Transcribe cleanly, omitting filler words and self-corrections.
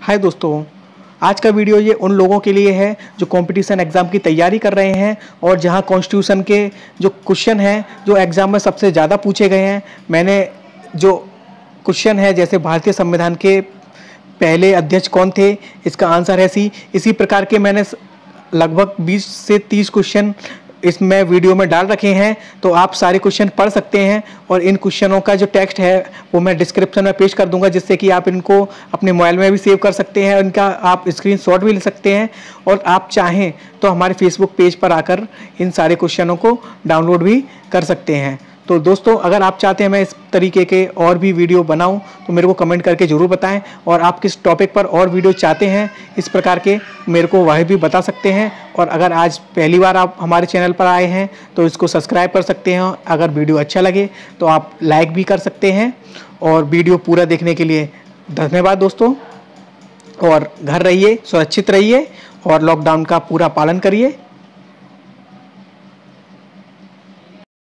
हाय दोस्तों, आज का वीडियो ये उन लोगों के लिए है जो कंपटीशन एग्ज़ाम की तैयारी कर रहे हैं और जहां कॉन्स्टिट्यूशन के जो क्वेश्चन हैं जो एग्ज़ाम में सबसे ज़्यादा पूछे गए हैं। मैंने जो क्वेश्चन है जैसे भारतीय संविधान के पहले अध्यक्ष कौन थे, इसका आंसर है सी। इसी प्रकार के मैंने लगभग 20 से 30 क्वेश्चन इसमें वीडियो में डाल रखे हैं, तो आप सारे क्वेश्चन पढ़ सकते हैं और इन क्वेश्चनों का जो टेक्स्ट है वो मैं डिस्क्रिप्शन में पेश कर दूंगा, जिससे कि आप इनको अपने मोबाइल में भी सेव कर सकते हैं, इनका आप स्क्रीनशॉट भी ले सकते हैं और आप चाहें तो हमारे फेसबुक पेज पर आकर इन सारे क्वेश्चनों को डाउनलोड भी कर सकते हैं। तो दोस्तों, अगर आप चाहते हैं मैं इस तरीके के और भी वीडियो बनाऊं तो मेरे को कमेंट करके ज़रूर बताएं, और आप किस टॉपिक पर और वीडियो चाहते हैं इस प्रकार के मेरे को वह भी बता सकते हैं। और अगर आज पहली बार आप हमारे चैनल पर आए हैं तो इसको सब्सक्राइब कर सकते हैं। अगर वीडियो अच्छा लगे तो आप लाइक भी कर सकते हैं। और वीडियो पूरा देखने के लिए धन्यवाद दोस्तों, और घर रहिए, सुरक्षित रहिए और लॉकडाउन का पूरा पालन करिए।